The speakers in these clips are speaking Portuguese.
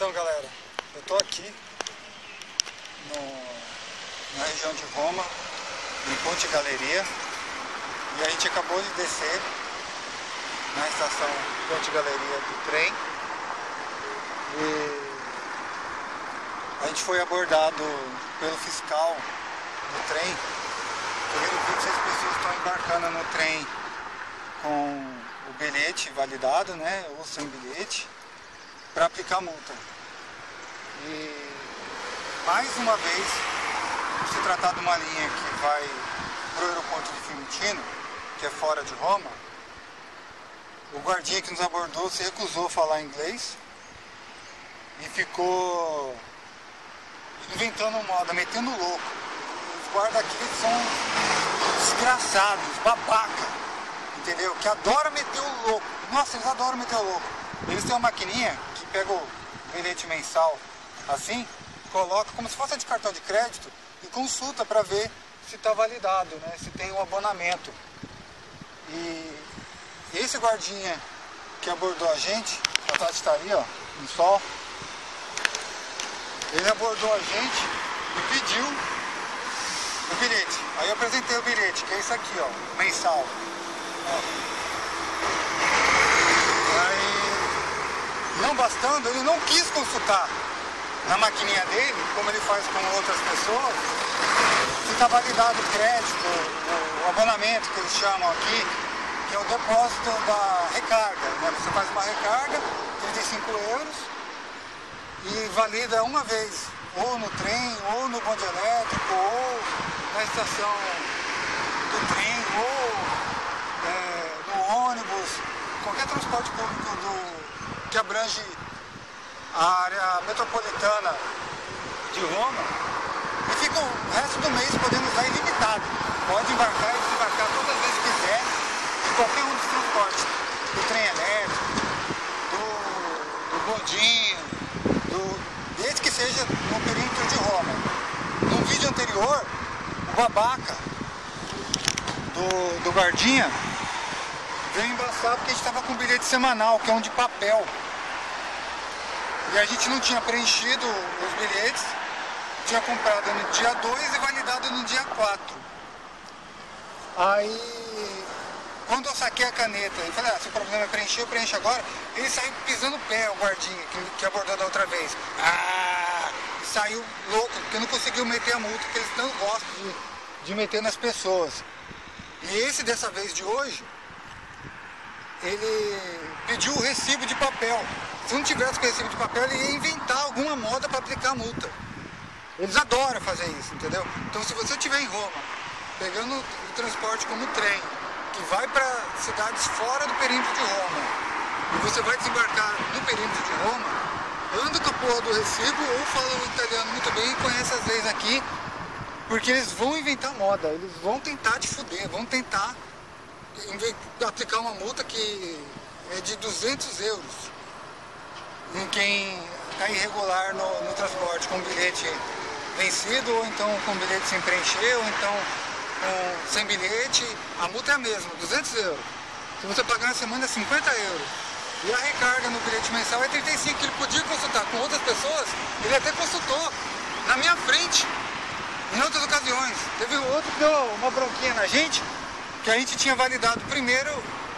Então, galera, eu tô aqui na região de Roma, em Ponte Galeria, e a gente acabou de descer na estação Ponte Galeria do trem e a gente foi abordado pelo fiscal do trem. Ele viu que 6 pessoas estão embarcando no trem com o bilhete validado, né, ou sem bilhete, para aplicar multa. E mais uma vez, se tratar de uma linha que vai para o aeroporto de Fiumicino, que é fora de Roma, o guardinha que nos abordou se recusou a falar inglês e ficou inventando moda, metendo louco. Os guardas aqui são desgraçados, babaca, entendeu? Que adoram meter o louco. Nossa, eles adoram meter o louco. Eles têm uma maquininha que pega o bilhete mensal assim, coloca como se fosse de cartão de crédito e consulta para ver se está validado, né? Se tem um abonamento. E esse guardinha que abordou a gente, a Tati está ali, ó, no sol, ele abordou a gente e pediu o bilhete. Aí eu apresentei o bilhete, que é isso aqui, ó, mensal. Ó. Aí, não bastando, ele não quis consultar na maquininha dele, como ele faz com outras pessoas, se está validado o crédito, o abonamento que eles chamam aqui, que é o depósito da recarga, né? Você faz uma recarga, 35 euros, e valida uma vez, ou no trem, ou no bonde elétrico, ou na estação do trem, ou no ônibus, qualquer transporte público que abrange a área metropolitana de Roma, e fica o resto do mês podendo usar ilimitado. Pode embarcar e desembarcar todas as vezes que quiser, de qualquer um dos transportes, do trem elétrico, do bondinho, desde que seja no perímetro de Roma. No vídeo anterior, o babaca do guardinha veio embaçar porque a gente estava com um bilhete semanal, que é um de papel. E a gente não tinha preenchido os bilhetes, tinha comprado no dia 2 e validado no dia 4. Aí, quando eu saquei a caneta e falei, se o problema é preencher, eu preencho agora, ele saiu pisando o pé, o guardinha, que abordou da outra vez. E saiu louco, porque não conseguiu meter a multa, que eles não gostam de meter nas pessoas. E esse, dessa vez de hoje, ele pediu o recibo de papel. Se não tivesse com o recibo de papel, ele ia inventar alguma moda para aplicar a multa. Eles adoram fazer isso, entendeu? Então, se você estiver em Roma, pegando o transporte como trem, que vai para cidades fora do perímetro de Roma, e você vai desembarcar no perímetro de Roma, anda com a porra do recibo ou fala o italiano muito bem e conhece as leis aqui, porque eles vão inventar moda, eles vão tentar te fuder, vão tentar aplicar uma multa que é de 200 euros em quem está irregular no transporte, com bilhete vencido, ou então com bilhete sem preencher, ou então sem bilhete. A multa é a mesma, 200 euros. Se você pagar na semana é 50 euros. E a recarga no bilhete mensal é 35, que ele podia consultar com outras pessoas, ele até consultou na minha frente, em outras ocasiões. Teve outro que deu uma bronquinha na gente, que a gente tinha validado primeiro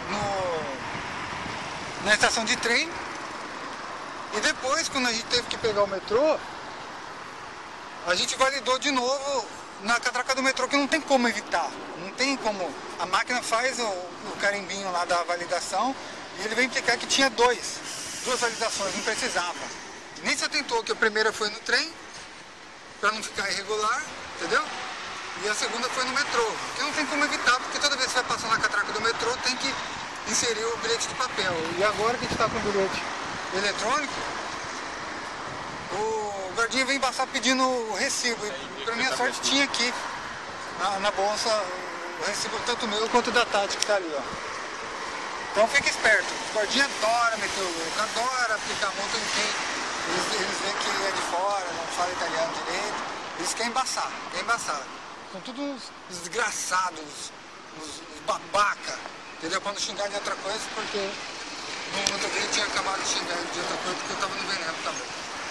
na estação de trem, e depois, quando a gente teve que pegar o metrô, a gente validou de novo na catraca do metrô, que não tem como evitar. Não tem como. A máquina faz o carimbinho lá da validação e ele vem implicar que tinha duas validações, não precisava. Nem se atentou que a primeira foi no trem, para não ficar irregular, entendeu? E a segunda foi no metrô, que não tem como evitar, porque toda vez que você vai passar na catraca do metrô tem que inserir o bilhete de papel. E agora que a gente está com o bilhete eletrônico, o guardinha vem embaçar pedindo o recibo. E pra minha sorte tinha aqui na bolsa o recibo tanto meu quanto da Tati, que tá ali, ó. Então fica esperto, o guardinha adora meter o louco, adora aplicar multa em quem eles veem que é de fora, não fala italiano direito, eles querem embaçar, São todos uns desgraçados, uns babaca, entendeu? Pra não xingar de outra coisa, porque no outro dia eu tinha acabado de xingar de outra coisa, porque eu tava no veneno também.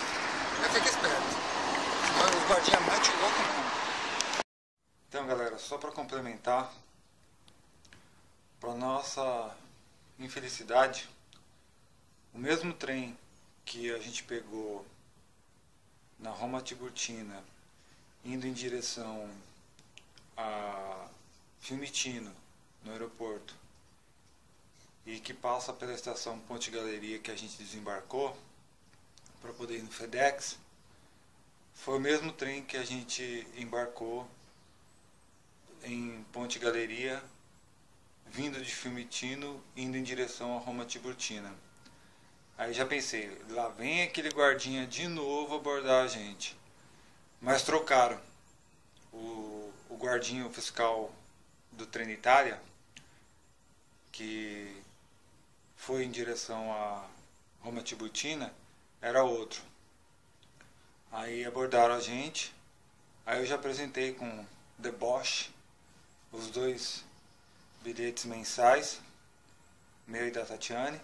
guardinha mete o louco mesmo. Então galera, só para complementar, para nossa infelicidade, o mesmo trem que a gente pegou na Roma Tiburtina, indo em direção a Fiumicino, no aeroporto, e que passa pela estação Ponte Galeria que a gente desembarcou para poder ir no FedEx, foi o mesmo trem que a gente embarcou em Ponte Galeria, vindo de Fiumicino, indo em direção a Roma Tiburtina. Aí já pensei, lá vem aquele guardinha de novo abordar a gente. Mas trocaram. O guardinho fiscal do Trenitalia, que foi em direção a Roma Tiburtina, era outro. Aí abordaram a gente. Aí eu já apresentei com deboche os 2 bilhetes mensais, meu e da Tatiane,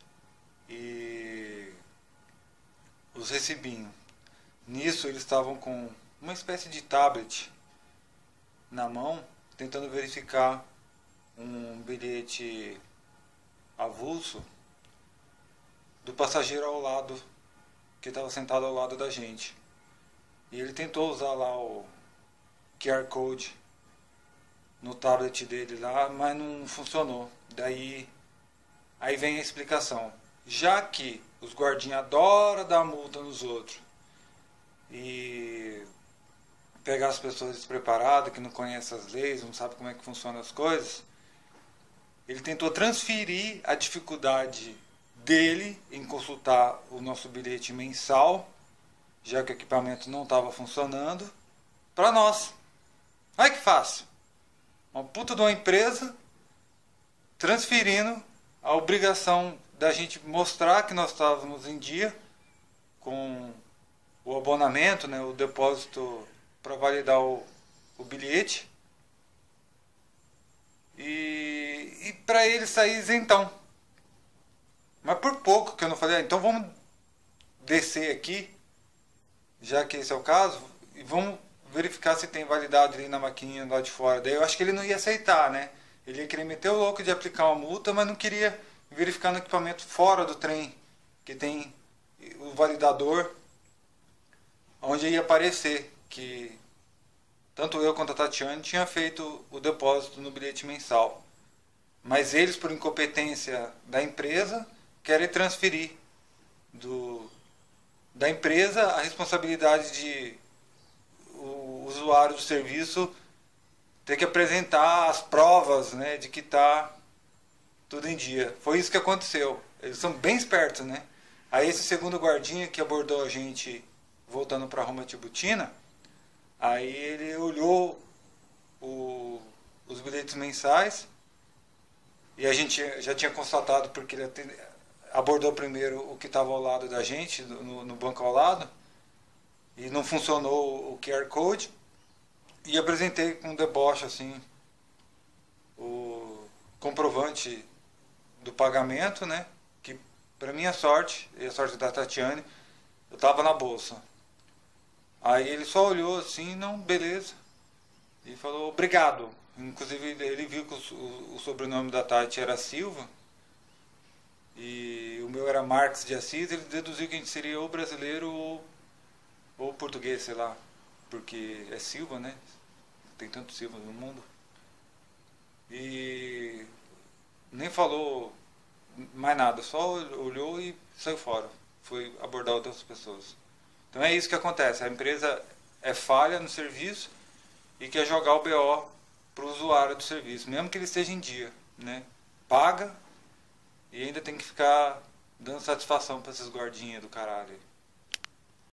e os recibinhos. Nisso eles estavam com uma espécie de tablet na mão, tentando verificar um bilhete avulso do passageiro ao lado, que estava sentado ao lado da gente. E ele tentou usar lá o QR Code no tablet dele lá, mas não funcionou. Aí vem a explicação. Já que os guardinhas adoram dar multa nos outros e pegar as pessoas despreparadas, que não conhecem as leis, não sabem como é que funcionam as coisas, ele tentou transferir a dificuldade dele em consultar o nosso bilhete mensal, já que o equipamento não estava funcionando, para nós. Olha que fácil. Uma puta de uma empresa transferindo a obrigação da gente mostrar que nós estávamos em dia com o abonamento, né, o depósito para validar o bilhete, e para ele sair isentão. Mas por pouco que eu não falei, então vamos descer aqui, já que esse é o caso, e vamos verificar se tem validade ali na maquininha lá de fora. Daí eu acho que ele não ia aceitar, né? Ele ia querer meter o louco de aplicar uma multa, mas não queria verificar no equipamento fora do trem, que tem o validador, onde ia aparecer que tanto eu quanto a Tatiane tinha feito o depósito no bilhete mensal. Mas eles, por incompetência da empresa, querem transferir da empresa a responsabilidade de o usuário do serviço ter que apresentar as provas, né, de que está tudo em dia. Foi isso que aconteceu. Eles são bem espertos, né? Aí esse segundo guardinha que abordou a gente voltando para Roma Tiburtina, aí ele olhou os bilhetes mensais, e a gente já tinha constatado, porque ele abordou primeiro o que estava ao lado da gente, no banco ao lado, e não funcionou o QR Code, e apresentei com deboche assim o comprovante do pagamento, né, que para minha sorte e a sorte da Tatiane, eu estava na bolsa. Aí ele só olhou assim, não, beleza, e falou obrigado. Inclusive ele viu que o sobrenome da Tati era Silva e o meu era Marques de Assis. Ele deduziu que a gente seria ou brasileiro ou português, sei lá, porque é Silva, né? Tem tanto Silva no mundo. E nem falou mais nada, só olhou e saiu fora. Foi abordar outras pessoas. Então é isso que acontece. A empresa é falha no serviço e quer jogar o BO para o usuário do serviço, mesmo que ele esteja em dia, né? Paga e ainda tem que ficar dando satisfação para esses guardinhas do caralho.